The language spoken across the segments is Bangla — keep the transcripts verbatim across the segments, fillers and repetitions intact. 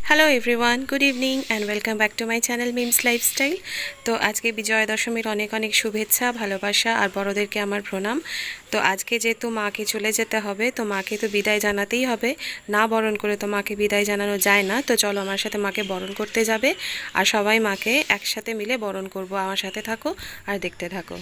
Hello everyone, good evening and welcome back to my channel Mims lifestyle. তো আজকে বিজয়া দশমীর অনেক অনেক শুভেচ্ছা, ভালোবাসা আর বড়োদেরকে আমার প্রণাম। তো আজকে যেহেতু মাকে চলে যেতে হবে, তো মাকে তো বিদায় জানাতেই হবে, না বরণ করে তো মাকে বিদায় জানানো যায় না। তো চলো আমার সাথে মাকে বরণ করতে যাবে, আর সবাই মাকে একসাথে মিলে বরণ করব। আমার সাথে থাকো আর দেখতে থাকো।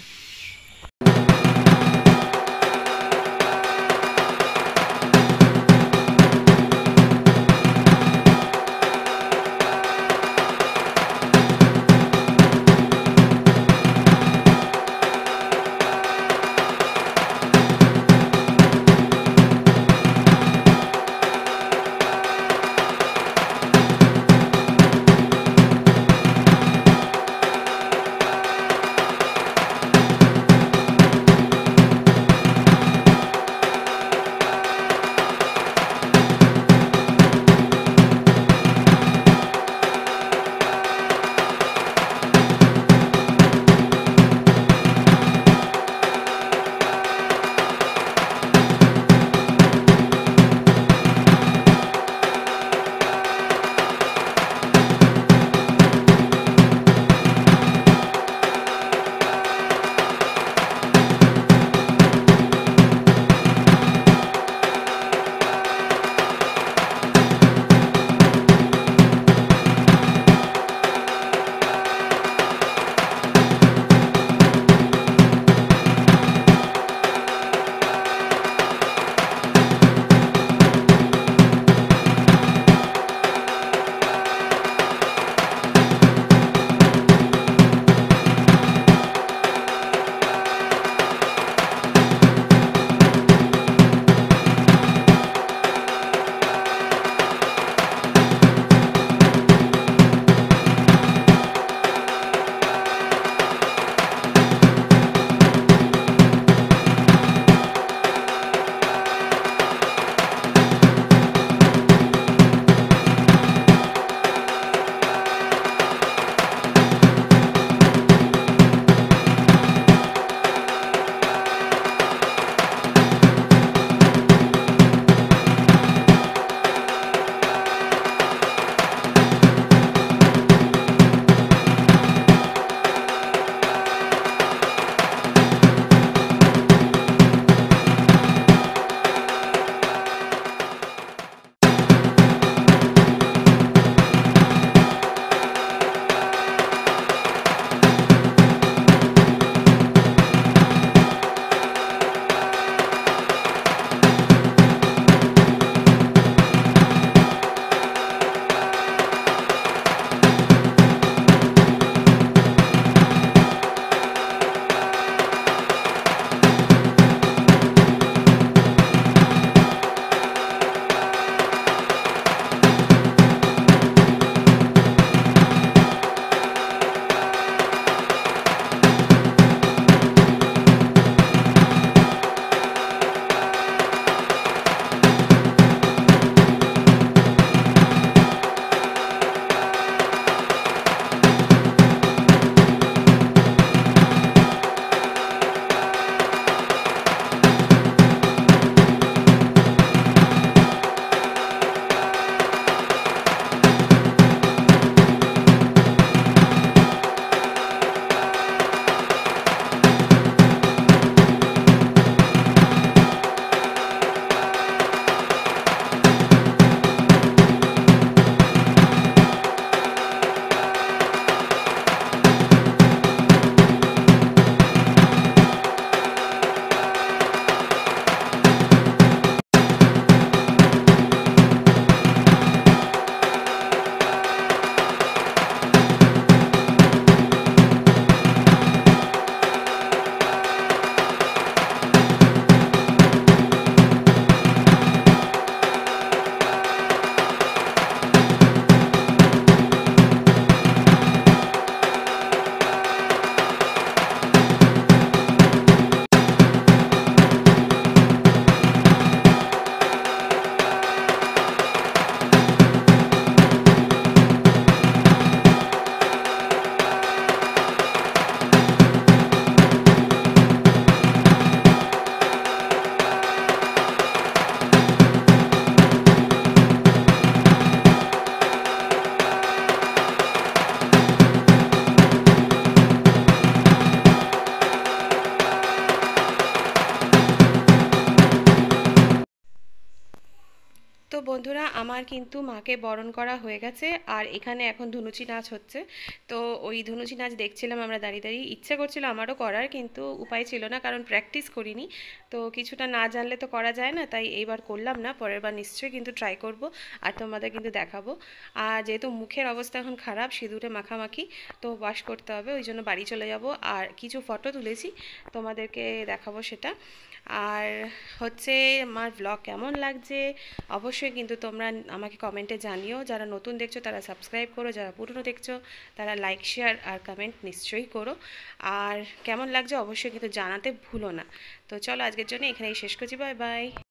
বন্ধুরা, আমার কিন্তু মাকে বরণ করা হয়ে গেছে, আর এখানে এখন ধুনুচি নাচ হচ্ছে। তো ওই ধুনুচি নাচ দেখছিলাম আমরা দাঁড়িয়ে দাঁড়িয়ে। ইচ্ছে করছিল আমারও করার, কিন্তু উপায় ছিল না, কারণ প্র্যাকটিস করিনি। তো কিছুটা না জানলে তো করা যায় না, তাই এইবার করলাম না, পরের বার নিশ্চয়ই কিন্তু ট্রাই করব আর তোমাদের কিন্তু দেখাবো। আর যেহেতু মুখের অবস্থা এখন খারাপ, সিঁদুরে মাখামাখি, তো ওয়াশ করতে হবে, ওই জন্য বাড়ি চলে যাব। আর কিছু ফটো তুলেছি, তোমাদেরকে দেখাবো সেটা। আর হচ্ছে আমার ব্লগ কেমন লাগছে অবশ্যই কিন্তু তোমরা আমাকে কমেন্টে জানিও। যারা নতুন দেখছো তারা সাবস্ক্রাইব করো, যারা পুরনো দেখছো তারা লাইক শেয়ার আর কমেন্ট নিশ্চয়ই করো। আর কেমন লাগছে অবশ্যই কিন্তু জানাতে ভুলো না। তো চলো, আজকের জন্য এখানেই শেষ করছি। Bye by.